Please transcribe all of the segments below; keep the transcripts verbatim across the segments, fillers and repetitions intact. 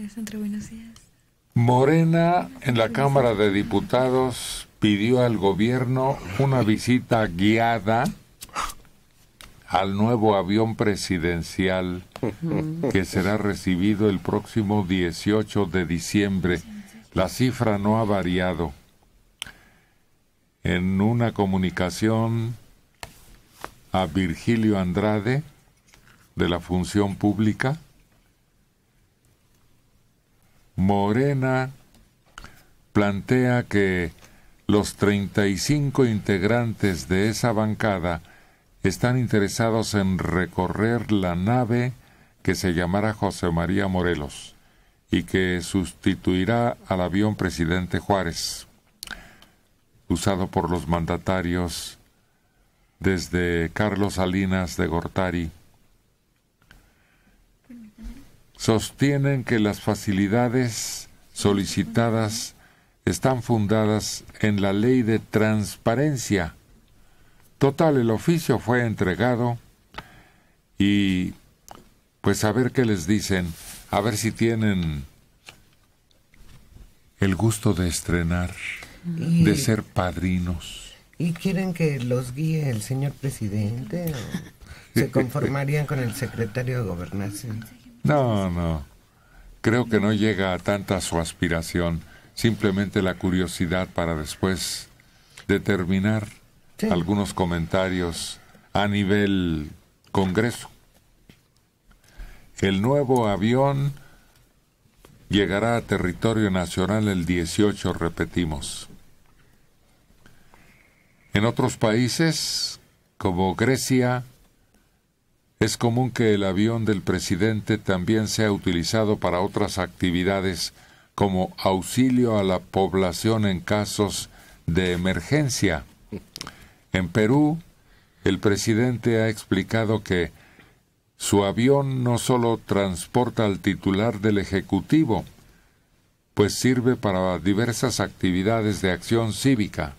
Alejandro, buenos días. Morena en la Cámara de Diputados pidió al gobierno una visita guiada al nuevo avión presidencial que será recibido el próximo dieciocho de diciembre. La cifra no ha variado. En una comunicación a Virgilio Andrade de la Función Pública, Morena plantea que los treinta y cinco integrantes de esa bancada están interesados en recorrer la nave que se llamará José María Morelos y que sustituirá al avión Presidente Juárez, usado por los mandatarios desde Carlos Salinas de Gortari. Sostienen que las facilidades solicitadas están fundadas en la ley de transparencia. Total, el oficio fue entregado y pues a ver qué les dicen, a ver si tienen el gusto de estrenar, y, de ser padrinos. ¿Y quieren que los guíe el señor presidente o se conformarían con el secretario de Gobernación? No, no, creo que no llega a tanta su aspiración, simplemente la curiosidad para después determinar sí. algunos comentarios a nivel Congreso. El nuevo avión llegará a territorio nacional el dieciocho, repetimos. En otros países, como Grecia, es común que el avión del presidente también sea utilizado para otras actividades como auxilio a la población en casos de emergencia. En Perú, el presidente ha explicado que su avión no solo transporta al titular del Ejecutivo, pues sirve para diversas actividades de acción cívica.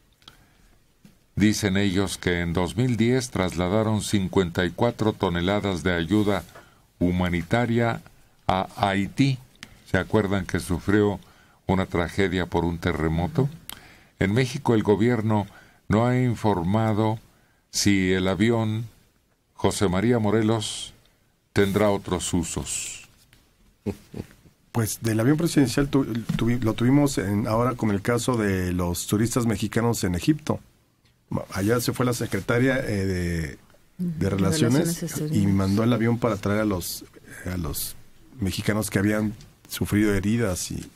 Dicen ellos que en dos mil diez trasladaron cincuenta y cuatro toneladas de ayuda humanitaria a Haití. ¿Se acuerdan que sufrió una tragedia por un terremoto? En México el gobierno no ha informado si el avión José María Morelos tendrá otros usos. Pues del avión presidencial tu, tu, lo tuvimos en, ahora con el caso de los turistas mexicanos en Egipto. Allá se fue la secretaria eh, de, de Relaciones, Relaciones y mandó el avión para traer a los, a los mexicanos que habían sufrido heridas y,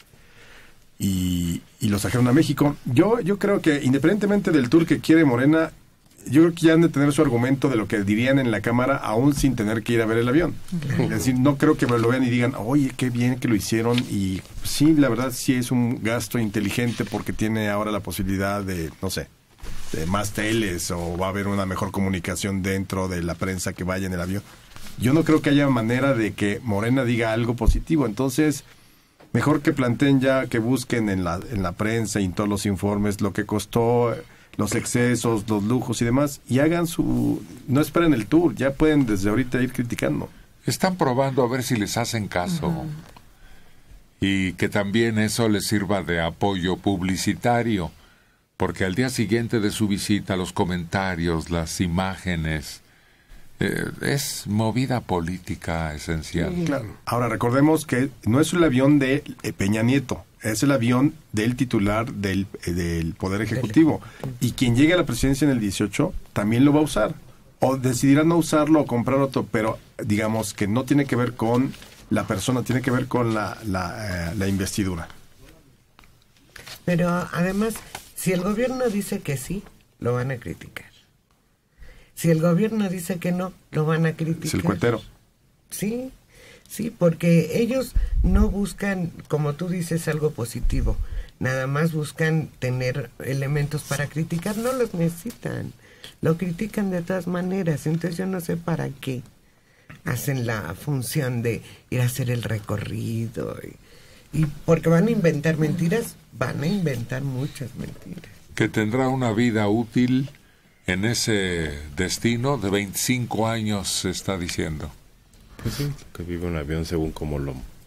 y, y los trajeron a México. Yo, yo creo que independientemente del tour que quiere Morena, yo creo que ya han de tener su argumento de lo que dirían en la Cámara aún sin tener que ir a ver el avión. Uh-huh. Es decir, no creo que me lo vean y digan, oye, qué bien que lo hicieron. Y sí, la verdad sí es un gasto inteligente porque tiene ahora la posibilidad de, no sé, de más teles o va a haber una mejor comunicación dentro de la prensa que vaya en el avión. Yo no creo que haya manera de que Morena diga algo positivo. Entonces, mejor que planteen ya, que busquen en la, en la prensa y en todos los informes lo que costó, los excesos, los lujos y demás, y hagan su... No esperen el tour, ya pueden desde ahorita ir criticando. Están probando a ver si les hacen caso. Uh-huh. Y que también eso les sirva de apoyo publicitario, porque al día siguiente de su visita, los comentarios, las imágenes, eh, es movida política esencial. Sí, claro. Ahora, recordemos que no es el avión de Peña Nieto, es el avión del titular del, del Poder Ejecutivo. Y quien llegue a la presidencia en el dieciocho también lo va a usar. O decidirá no usarlo o comprar otro, pero digamos que no tiene que ver con la persona, tiene que ver con la, la, eh, la investidura. Pero además, si el gobierno dice que sí, lo van a criticar. Si el gobierno dice que no, lo van a criticar. Es el cuetero. Sí. Sí, porque ellos no buscan, como tú dices, algo positivo. Nada más buscan tener elementos para criticar. No los necesitan. Lo critican de todas maneras. Entonces yo no sé para qué hacen la función de ir a hacer el recorrido. Y, y porque van a inventar mentiras, van a inventar muchas mentiras. Que tendrá una vida útil en ese destino de veinticinco años, se está diciendo. Pues sí, que vive un avión según como lo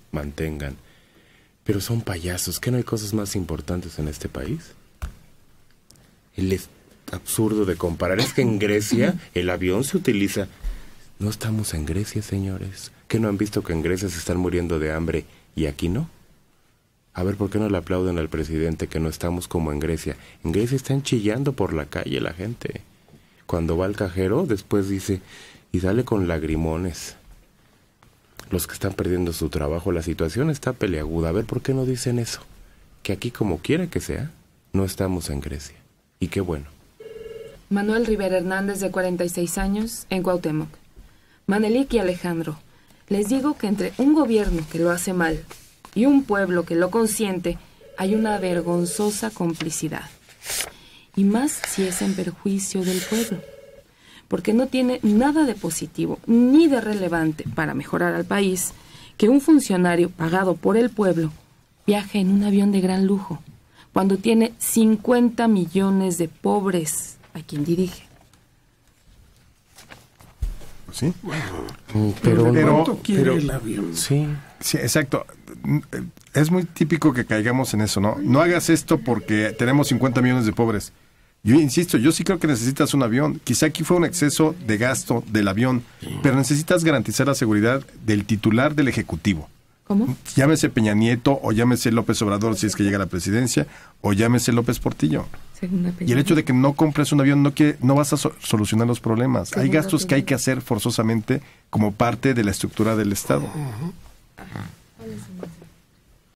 mantengan. Pero son payasos. ¿Qué no hay cosas más importantes en este país? El es absurdo de comparar. Es que en Grecia el avión se utiliza. No estamos en Grecia, señores. ¿Qué no han visto que en Grecia se están muriendo de hambre y aquí no? A ver, ¿por qué no le aplauden al presidente que no estamos como en Grecia? En Grecia están chillando por la calle la gente. Cuando va al cajero, después dice, y sale con lagrimones. Los que están perdiendo su trabajo, la situación está peleaguda. A ver, ¿por qué no dicen eso? Que aquí, como quiera que sea, no estamos en Grecia. Y qué bueno. Manuel Rivera Hernández, de cuarenta y seis años, en Cuauhtémoc. Manelik y Alejandro, les digo que entre un gobierno que lo hace mal y un pueblo que lo consiente, hay una vergonzosa complicidad. Y más si es en perjuicio del pueblo. Porque no tiene nada de positivo ni de relevante para mejorar al país que un funcionario pagado por el pueblo viaje en un avión de gran lujo, cuando tiene cincuenta millones de pobres a quien dirige. ¿Sí? Mm, Pero, Pero- no, ¿Cuánto quiere pero- el avión? Sí. Sí, exacto. Es muy típico que caigamos en eso, ¿no? No hagas esto porque tenemos cincuenta millones de pobres. Yo insisto, yo sí creo que necesitas un avión. Quizá aquí fue un exceso de gasto del avión, pero necesitas garantizar la seguridad del titular del Ejecutivo. ¿Cómo? Llámese Peña Nieto, o llámese López Obrador si es que llega a la presidencia, o llámese López Portillo. Segunda Y el hecho de que no compres un avión no, quiere, no vas a so- solucionar los problemas. Hay Segunda gastos que hay opinión. que hacer forzosamente como parte de la estructura del Estado. ¿Cuál es el más